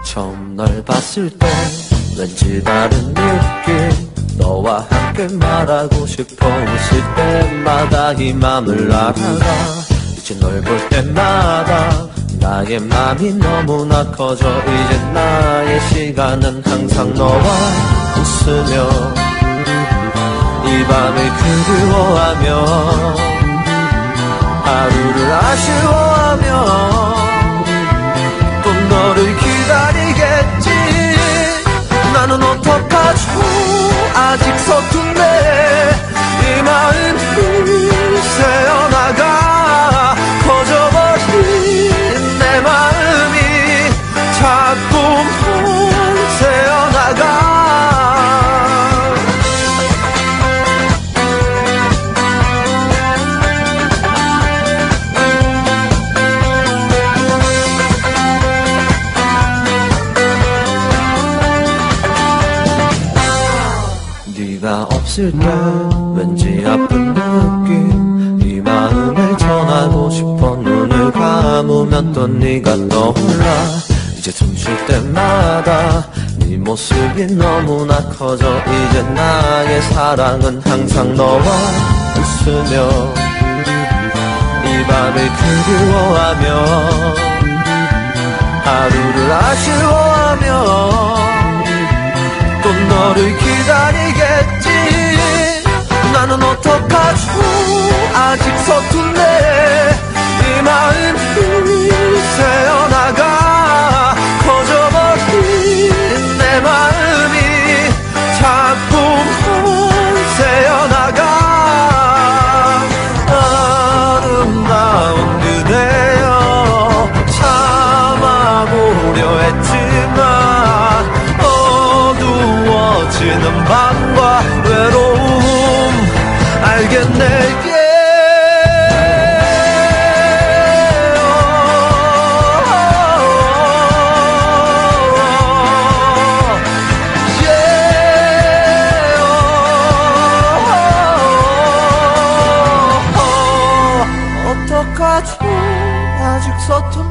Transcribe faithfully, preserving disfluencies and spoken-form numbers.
처음 널 봤을 때 왠지 다른 느낌 너와 함께 말하고 싶어 웃을 때마다 이 맘을 알아가 이제 널 볼 때마다 나의 맘이 너무나 커져 이제 나의 시간은 항상 너와 웃으며 이 밤을 그리워하며 하루를 아쉬워하며 또 너를 기다리겠지 나는 어떡하죠 아직 서툰데 이 마음이 새어나가 커져버린 내 마음이 자꾸만 새어나가 네가 없을 때 왠지 아픈 느낌 이 마음을 전하고 싶어 눈을 감으면 또 네가 떠올라 이제 숨 쉴 때마다 네 모습이 너무나 커져 이제 나의 사랑은 항상 너와 웃으며 이 밤을 그리워하며 하루를 아쉬워하며 또 너를 기다리겠지 나는 어떡하죠 아직 서툰데 이 마음이 새어나가 커져버린 내 마음이 자꾸만 새어나가 아름다운 그대여 참아보려 했지만 어두워지는 밤과 외로움 알겠네 어떡하죠 아직 서툰